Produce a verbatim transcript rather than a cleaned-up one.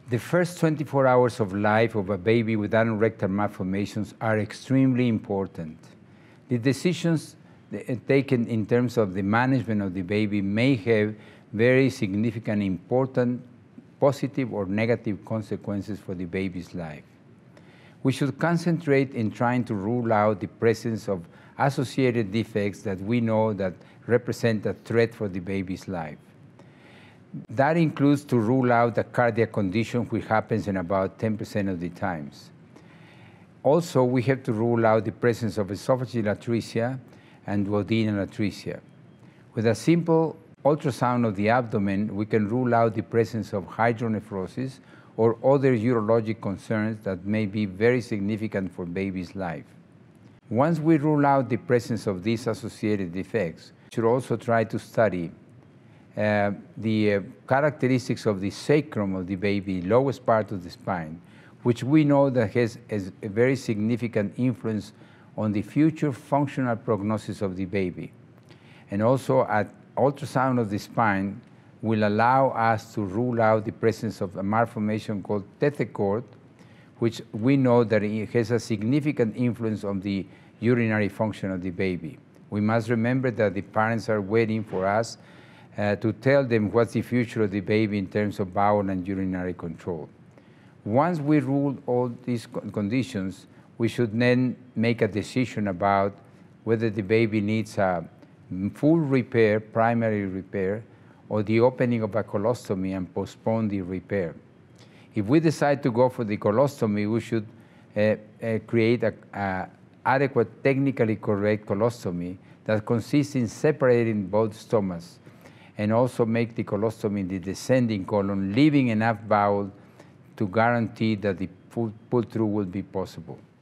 The first twenty-four hours of life of a baby with anorectal malformations are extremely important. The decisions taken in terms of the management of the baby may have very significant, important, positive or negative consequences for the baby's life. We should concentrate in trying to rule out the presence of associated defects that we know that represent a threat for the baby's life. That includes to rule out a cardiac condition, which happens in about ten percent of the times. Also, we have to rule out the presence of esophageal atresia and duodenal atresia. With a simple ultrasound of the abdomen, we can rule out the presence of hydronephrosis or other urologic concerns that may be very significant for baby's life. Once we rule out the presence of these associated defects, we should also try to study uh, the uh, characteristics of the sacrum of the baby, lowest part of the spine, which we know that has, has a very significant influence on the future functional prognosis of the baby. And also, at ultrasound of the spine will allow us to rule out the presence of a malformation called Tethered, which we know that it has a significant influence on the urinary function of the baby. We must remember that the parents are waiting for us uh, to tell them what's the future of the baby in terms of bowel and urinary control. Once we rule all these conditions, we should then make a decision about whether the baby needs a full repair, primary repair, or the opening of a colostomy and postpone the repair. If we decide to go for the colostomy, we should uh, uh, create an adequate, technically correct colostomy that consists in separating both stomachs and also make the colostomy in the descending colon, leaving enough bowel to guarantee that the pull-through will be possible.